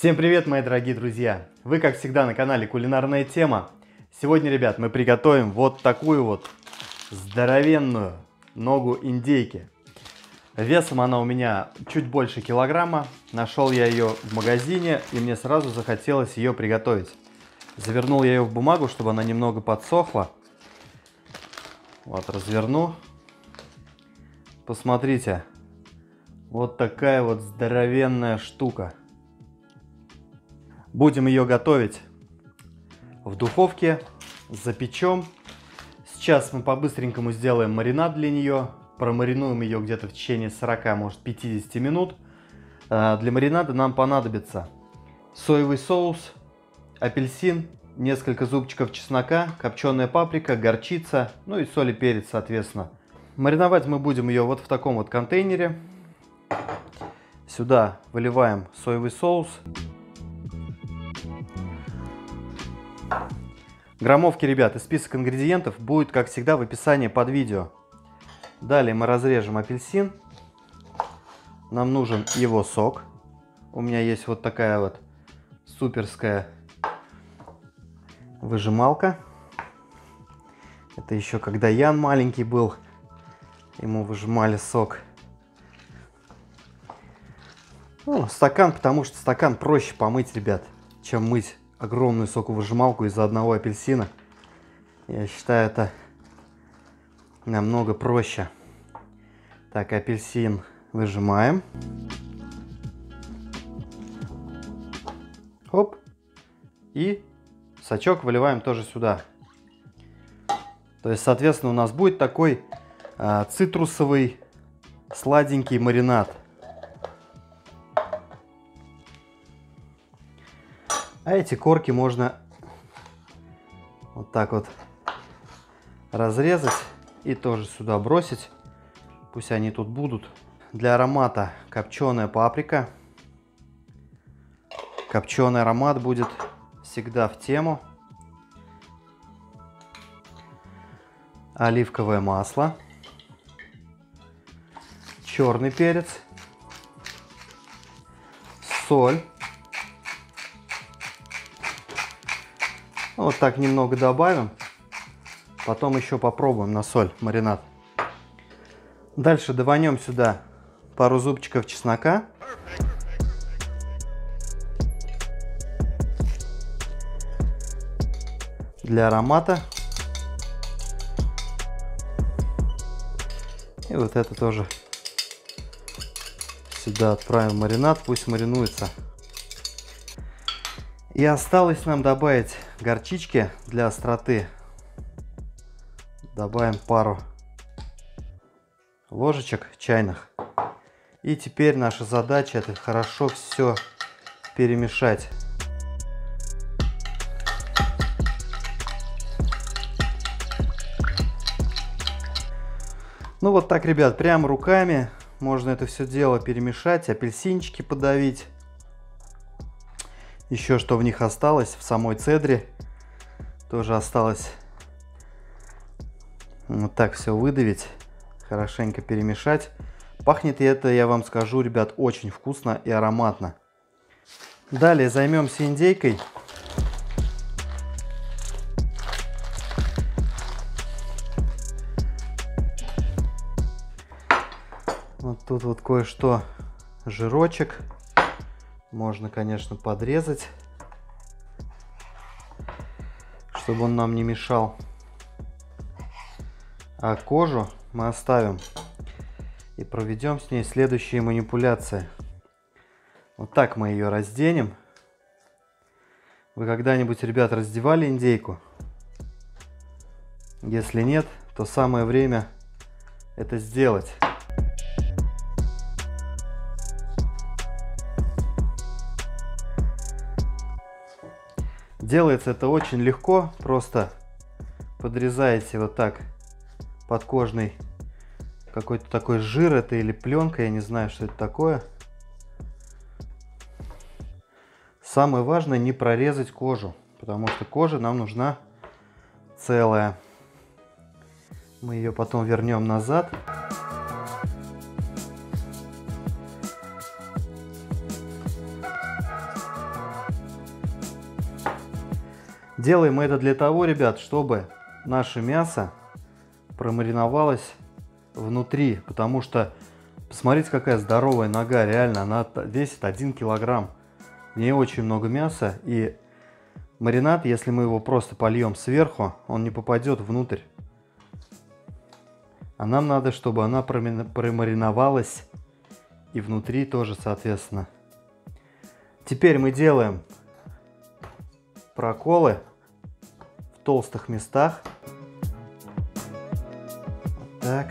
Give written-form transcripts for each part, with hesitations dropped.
Всем привет, мои дорогие друзья! Вы, как всегда, на канале Кулинарная Тема. Сегодня, ребят, мы приготовим вот такую вот здоровенную ногу индейки. Весом она у меня чуть больше килограмма. Нашел я ее в магазине, и мне сразу захотелось ее приготовить. Завернул я ее в бумагу, чтобы она немного подсохла. Вот, разверну. Посмотрите. Вот такая вот здоровенная штука. Будем ее готовить в духовке, запечем. Сейчас мы по-быстренькому сделаем маринад для нее. Промаринуем ее где-то в течение 40, может 50 минут. Для маринада нам понадобится соевый соус, апельсин, несколько зубчиков чеснока, копченая паприка, горчица, ну и соль и перец, соответственно. Мариновать мы будем ее вот в таком вот контейнере. Сюда выливаем соевый соус. Граммовки, ребят, и список ингредиентов будет, как всегда, в описании под видео. Далее мы разрежем апельсин. Нам нужен его сок. У меня есть вот такая вот суперская выжималка. Это еще когда Ян маленький был, ему выжимали сок. Ну, стакан, потому что стакан проще помыть, ребят, чем мыть огромную соковыжималку из-за одного апельсина. Я считаю, это намного проще. Так, апельсин выжимаем. Оп. И сочок выливаем тоже сюда. То есть, соответственно, у нас будет такой цитрусовый сладенький маринад. А эти корки можно вот так вот разрезать и тоже сюда бросить. Пусть они тут будут. Для аромата копченая паприка. Копченый аромат будет всегда в тему. Оливковое масло. Черный перец. Соль. Вот так немного добавим. Потом еще попробуем на соль маринад. Дальше даванем сюда пару зубчиков чеснока. Для аромата. И вот это тоже сюда отправим в маринад. Пусть маринуется. И осталось нам добавить горчички для остроты. Добавим пару ложечек чайных. И теперь наша задача — это хорошо все перемешать. Ну вот так, ребят, прямо руками можно это все дело перемешать, апельсинчики подавить. Еще что в них осталось, в самой цедре тоже осталось. Вот так все выдавить, хорошенько перемешать. Пахнет это, я вам скажу, ребят, очень вкусно и ароматно. Далее займемся индейкой. Вот тут вот кое-что, жирочек. Можно, конечно, подрезать, чтобы он нам не мешал. А кожу мы оставим и проведем с ней следующие манипуляции. Вот так мы ее разденем. Вы когда-нибудь, ребят, раздевали индейку? Если нет, то самое время это сделать. Делается это очень легко, просто подрезаете вот так подкожный какой-то такой жир, это или пленка, я не знаю, что это такое. Самое важное не прорезать кожу, потому что кожа нам нужна целая. Мы ее потом вернем назад. Делаем мы это для того, ребят, чтобы наше мясо промариновалось внутри, потому что посмотрите, какая здоровая нога, реально, она весит 1 килограмм. В ней очень много мяса, и маринад, если мы его просто польем сверху, он не попадет внутрь. А нам надо, чтобы она промариновалась и внутри тоже, соответственно. Теперь мы делаем проколы в толстых местах. Вот так.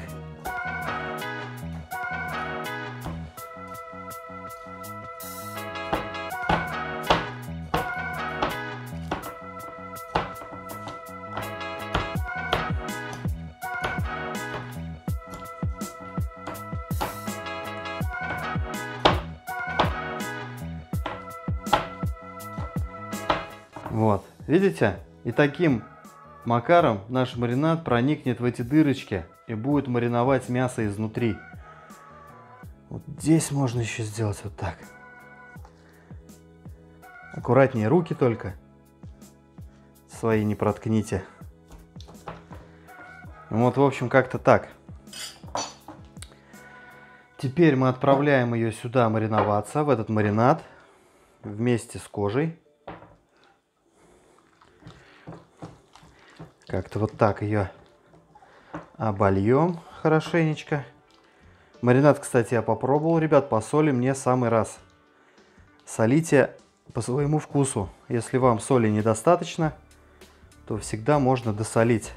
Вот, видите? И таким макаром наш маринад проникнет в эти дырочки и будет мариновать мясо изнутри. Вот здесь можно еще сделать вот так. Аккуратнее руки только. Свои не проткните. Вот, в общем, как-то так. Теперь мы отправляем ее сюда мариноваться, в этот маринад, вместе с кожей. Как-то вот так ее обольем хорошенечко. Маринад, кстати, я попробовал, ребят, по соли мне самый раз. Солите по своему вкусу. Если вам соли недостаточно, то всегда можно досолить.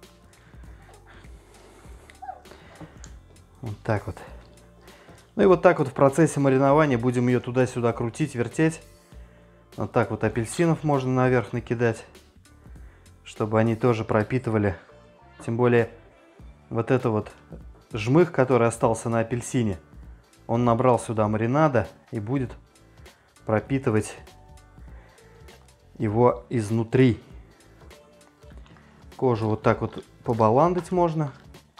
Вот так вот. Ну и вот так вот в процессе маринования будем ее туда-сюда крутить, вертеть. Вот так вот апельсинов можно наверх накидать, чтобы они тоже пропитывали. Тем более вот это вот жмых, который остался на апельсине, он набрал сюда маринада и будет пропитывать его изнутри. Кожу вот так вот побаландать можно,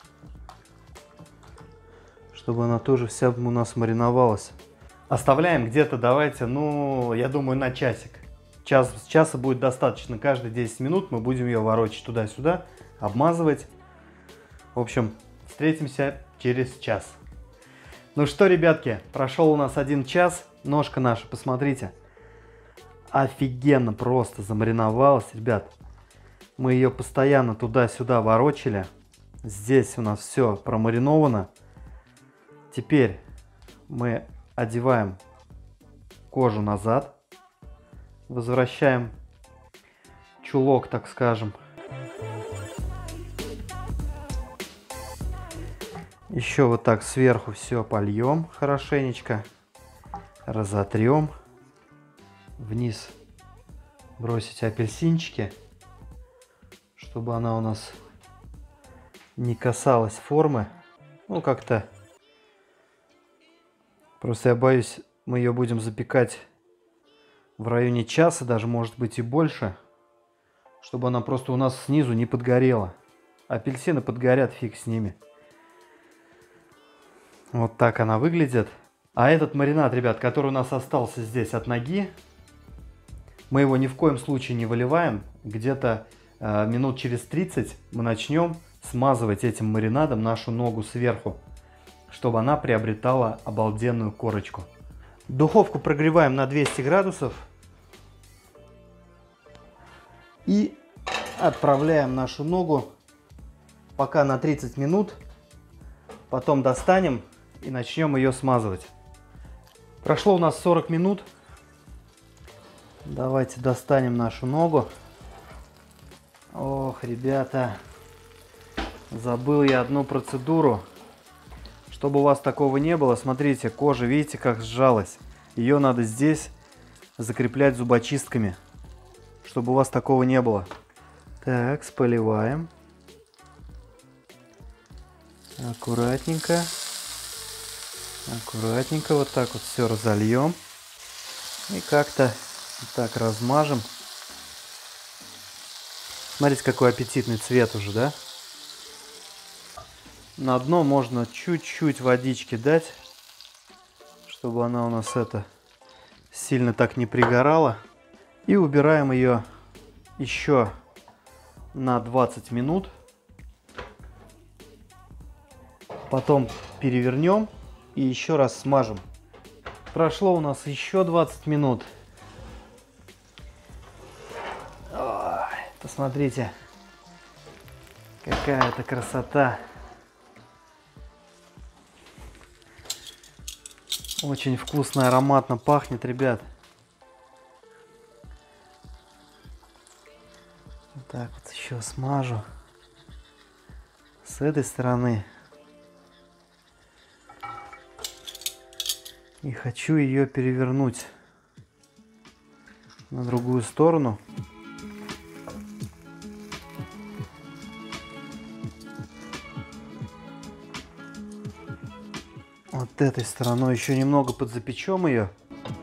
чтобы она тоже вся у нас мариновалась. Оставляем где-то, давайте, ну, я думаю, на часик. Часа будет достаточно. Каждые 10 минут мы будем ее ворочать туда-сюда, обмазывать. В общем, встретимся через час. Ну что, ребятки, прошел у нас 1 час. Ножка наша, посмотрите. Офигенно просто замариновалась, ребят. Мы ее постоянно туда-сюда ворочали. Здесь у нас все промариновано. Теперь мы одеваем кожу назад. Возвращаем чулок, так скажем. Еще вот так сверху все польем хорошенечко. Разотрем. Вниз бросить апельсинчики, чтобы она у нас не касалась формы. Ну, как-то. Просто я боюсь, мы ее будем запекать в районе часа, даже может быть и больше, чтобы она просто у нас снизу не подгорела. Апельсины подгорят, фиг с ними. Вот так она выглядит. А этот маринад, ребят, который у нас остался здесь от ноги, мы его ни в коем случае не выливаем. Где-то минут через 30 мы начнем смазывать этим маринадом нашу ногу сверху, чтобы она приобретала обалденную корочку. Духовку прогреваем на 200 градусов. И отправляем нашу ногу пока на 30 минут. Потом достанем и начнем ее смазывать. Прошло у нас 40 минут. Давайте достанем нашу ногу. Ох, ребята, забыл я одну процедуру. Чтобы у вас такого не было, смотрите, кожа, видите, как сжалась. Ее надо здесь закреплять зубочистками, чтобы у вас такого не было. Так, поливаем. Аккуратненько. Аккуратненько вот так вот все разольем. И как-то так размажем. Смотрите, какой аппетитный цвет уже, да? На дно можно чуть-чуть водички дать, чтобы она у нас сильно так не пригорала. И убираем ее еще на 20 минут. Потом перевернем и еще раз смажем. Прошло у нас еще 20 минут. Ой, посмотрите, какая это красота. Очень вкусно, ароматно пахнет, ребят. Вот так вот еще смажу. С этой стороны. И хочу ее перевернуть на другую сторону. Вот этой стороной еще немного подзапечем ее.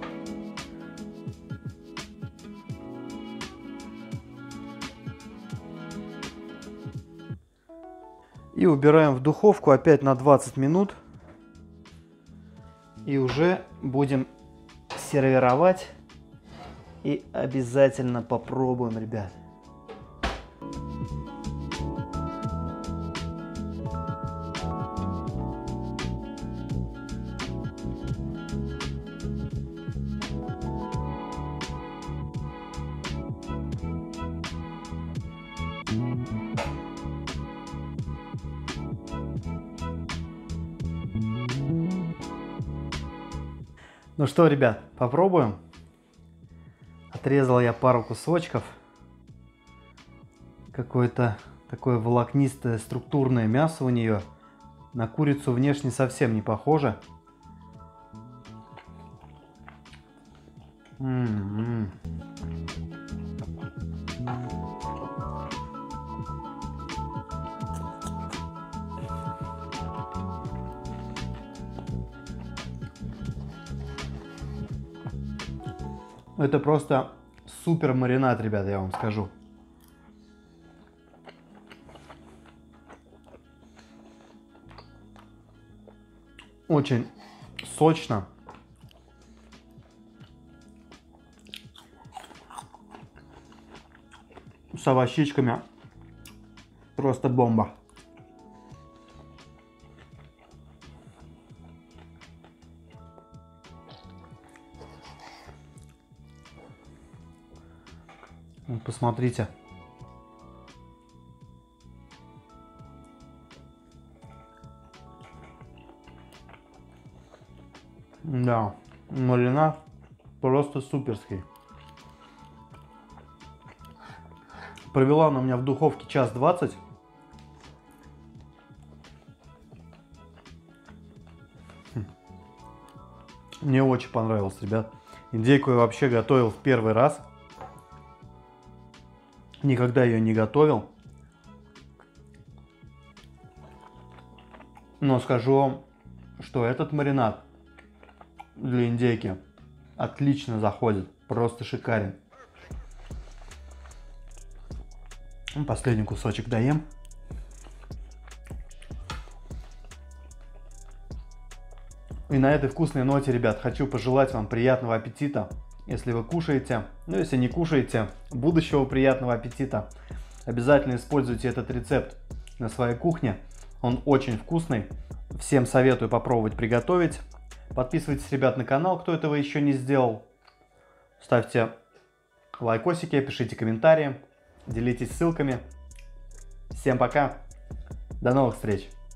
И убираем в духовку опять на 20 минут. И уже будем сервировать. И обязательно попробуем, ребят. Ну что, ребят, попробуем. Отрезал я пару кусочков. Какое-то такое волокнистое структурное мясо у нее. На курицу внешне совсем не похоже. Это просто супер маринад, ребята, я вам скажу. Очень сочно. С овощичками. Просто бомба. Вот посмотрите. Да, маринад просто суперский. Провела она у меня в духовке час 20. Мне очень понравилось, ребят. Индейку я вообще готовил в первый раз. Никогда ее не готовил. Но скажу вам, что этот маринад для индейки отлично заходит. Просто шикарен. Последний кусочек доем. И на этой вкусной ноте, ребят, хочу пожелать вам приятного аппетита. Если вы кушаете, ну если не кушаете, будущего приятного аппетита. Обязательно используйте этот рецепт на своей кухне. Он очень вкусный. Всем советую попробовать приготовить. Подписывайтесь, ребят, на канал, кто этого еще не сделал. Ставьте лайкосики, пишите комментарии, делитесь ссылками. Всем пока. До новых встреч.